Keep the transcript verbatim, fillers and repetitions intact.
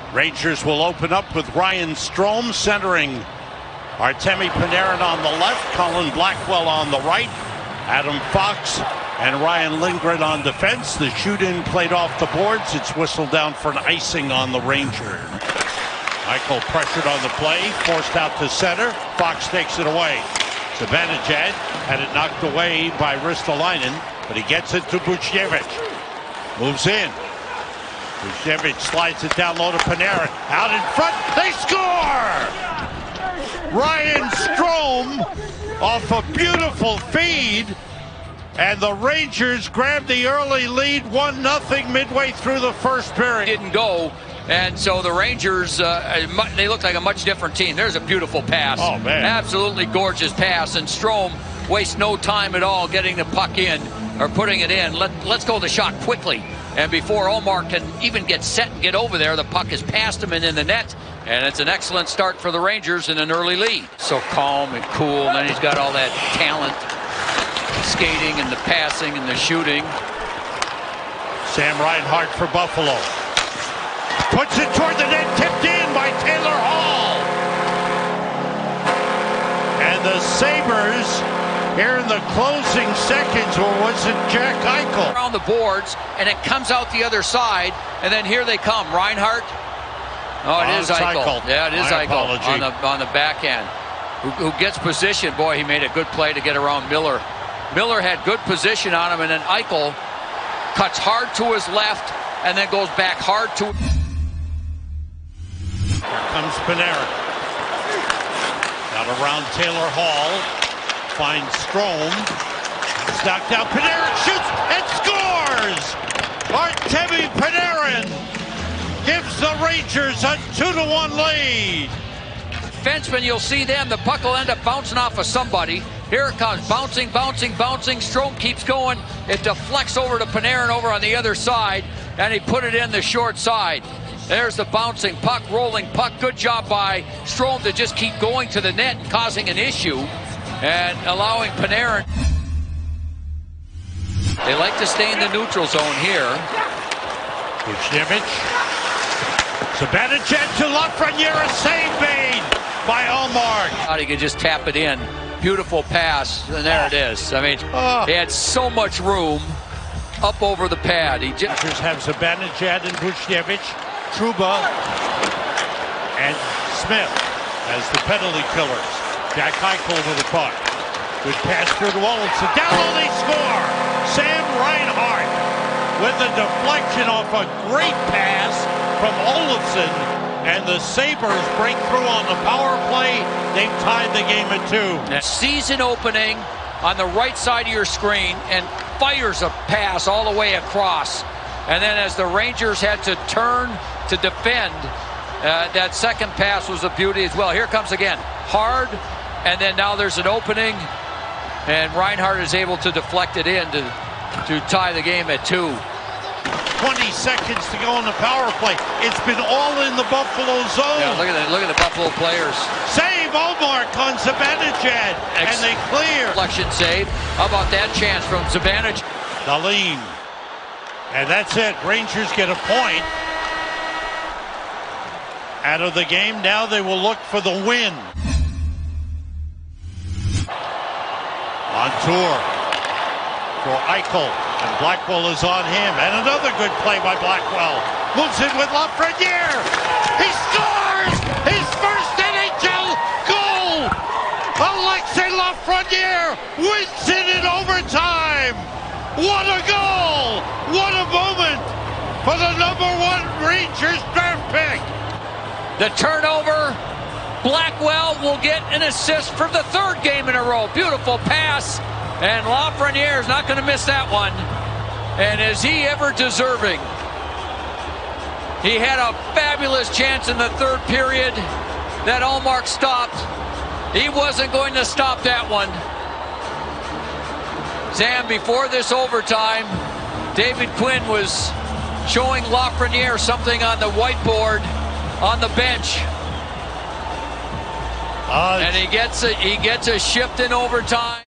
Rangers will open up with Ryan Strome centering Artemi Panarin on the left, Colin Blackwell on the right, Adam Fox and Ryan Lindgren on defense. The shoot-in played off the boards. It's whistled down for an icing on the Rangers. Eichel pressured on the play, forced out to center. Fox takes it away. Zibanejad had it knocked away by Ristolainen, but he gets it to Buchnevich. Moves in. Buchnevich slides it down low to Panarin. Out in front, they score! Ryan Strome off a beautiful feed, and the Rangers grabbed the early lead, one nothing midway through the first period. Didn't go, and so the Rangers, uh, they look like a much different team. There's a beautiful pass. Oh, man. Absolutely gorgeous pass, and Strome wastes no time at all getting the puck in or putting it in. Let, let's go the shot quickly. And before Omar can even get set and get over there, the puck is past him and in the net. And it's an excellent start for the Rangers in an early lead. So calm and cool, and then he's got all that talent, skating and the passing and the shooting. Sam Reinhart for Buffalo. Puts it toward the net, tipped in by Taylor Hall. And the Sabres here in the closing seconds, or was it Jack Eichel? Around the boards, and it comes out the other side, and then here they come. Reinhart. Oh, it oh, is Eichel. Eichel. Yeah, it is My Eichel apology. on the on the back end. Who, who gets position. Boy, he made a good play to get around Miller. Miller had good position on him, and then Eichel cuts hard to his left and then goes back hard to... Here comes Panarin. Out around Taylor Hall. Finds Strome. It's knocked out. Panarin shoots and scores! Artemi Panarin gives the Rangers a two to one lead. Defensemen, you'll see them. The puck will end up bouncing off of somebody. Here it comes. Bouncing, bouncing, bouncing. Strome keeps going. It deflects over to Panarin over on the other side, and he put it in the short side. There's the bouncing puck, rolling puck. Good job by Strome to just keep going to the net and causing an issue and allowing Panarin. They like to stay in the neutral zone here. Buchnevich. Zibanejad to Lafreniere, a save made by Omar. Thought he could just tap it in. Beautiful pass, and there oh. it is. I mean, oh. he had so much room up over the pad. He just Rangers have Zibanejad and Buchnevich, Trouba, and Smith as the penalty killers. Jack Eichel with the puck. Good pass through the wall. It's a down low, they score. Sam Reinhart with a deflection off a great pass from Olofsson, and the Sabres break through on the power play. They've tied the game at two. Season opening on the right side of your screen, and fires a pass all the way across. And then as the Rangers had to turn to defend, uh, that second pass was a beauty as well. Here comes again. Hard, and then now there's an opening, and Reinhart is able to deflect it in to, to tie the game at two. twenty seconds to go on the power play. It's been all in the Buffalo zone. Yeah, look at the, look at the Buffalo players. Save Omar on Zibanejad, and they clear. Deflection save. How about that chance from Zibanejad? Dahlin. And that's it. Rangers get a point out of the game. Now they will look for the win. On tour for Eichel, and Blackwell is on him, and another good play by Blackwell. Moves in with Lafreniere. He scores his first N H L goal. Alexis Lafreniere wins it in overtime. What a goal! What a moment for the number one Rangers draft pick. The turnover. Blackwell will get an assist for the third game in a row. Beautiful pass, and Lafreniere is not going to miss that one. And is he ever deserving? He had a fabulous chance in the third period that Ullmark stopped. He wasn't going to stop that one. Sam, before this overtime, David Quinn was showing Lafreniere something on the whiteboard on the bench. Uh, and he gets a, he gets a shift in overtime.